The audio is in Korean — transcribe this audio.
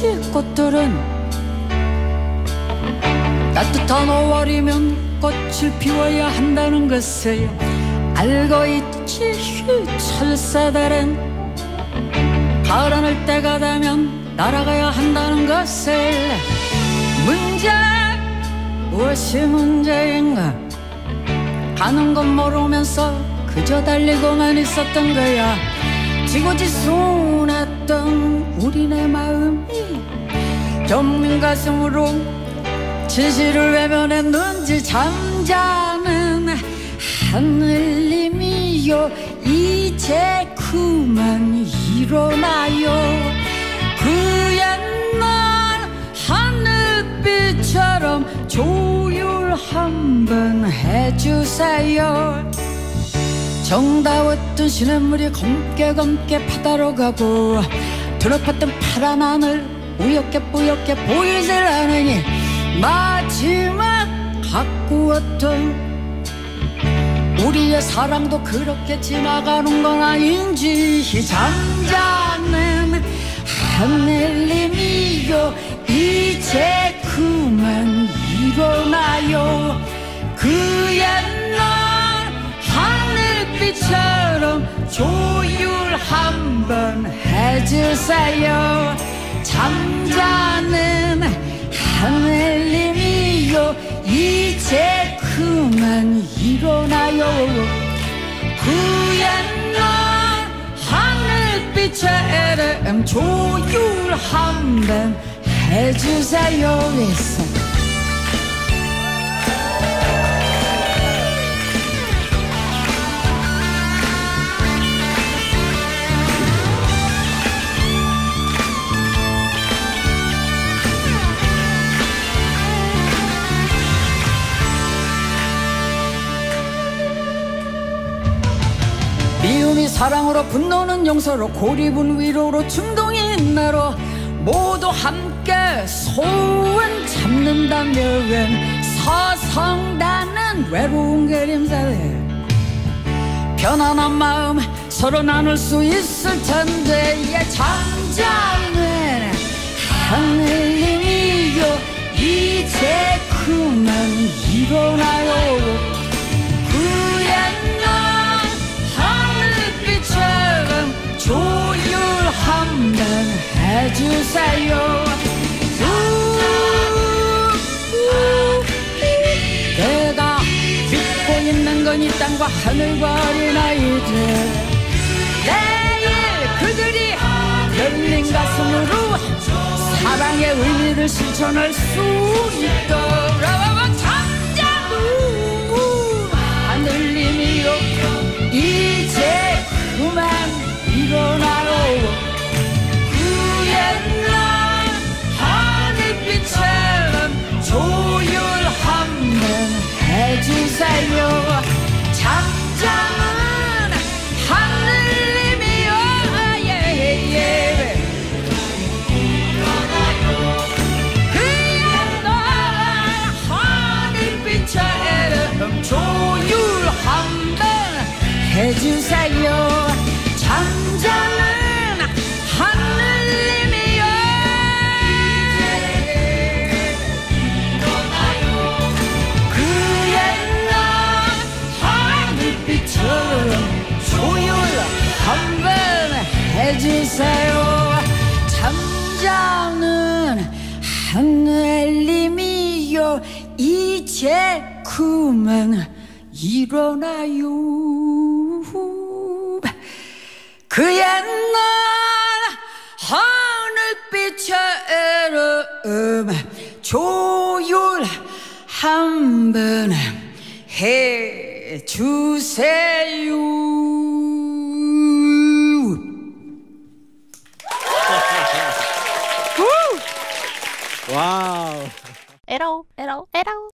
꽃이 꽃들은 따뜻한 5월이면 꽃을 피워야 한다는 것을 알고 있지. 철새들은 가을 하늘 때가 되면 날아가야 한다는 것을. 문제 무엇이 문제인가 가는 건 모르면서 그저 달리고만 있었던 거야. 지고지순했던 우리네 마음이 좁은 가슴으로 진실을 외면했는지. 잠자는 하늘님이요 이제 그만 일어나요. 그 옛날 하늘빛처럼 조율 한번 해주세요. 정다웠던 시냇물이 검게 바다로 가고 드높았던 파란 하늘 우엽게 뿌옇게 보이질 않으니 마지막 가꾸었던 우리의 사랑도 그렇게 지나가는 건 아닌지. 잠자는 하늘님이요 이제 그만 일어나요. 그 옛날 하늘빛처럼 조율 한번 해주세요. 잠자는 하늘님이요 이제 그만 일어나요. 그 옛날 하늘빛처럼 조율 한번 해주세요. 미움이 사랑으로 분노는 용서로 고립은 위로로 충동이 인내로 모두 함께 소원 잡는다면 서성다는 외로운 그림자들 편안한 마음 서로 나눌 수 있을 텐데. 잠자는 하늘님이요 이제 그만 일어나요. 그 옛날 하늘빛처럼 조율 한번 해주세요. 내가 믿고 있는 건 이 땅과 하늘과 어린아이들. 내일 그들이 열린 가슴으로 사랑의 의미를 실천할 수 있도록. 잠자는 하늘님이요 이제 그만 일어나요. 그 옛날 하늘빛처럼 조율 한번 해주세요. 잠자는 하늘님이요 그 옛날 하늘빛처럼 조율 한번 해주세요. 잠자는 하늘님이요 그 옛날 하늘빛처럼 조율 한번 해주세요. 잠자는 하늘님이요 이제 그만 일어나요. 그 옛날 하늘빛처럼 조율 한번 해주세요. 와우. 에러 에러 에러.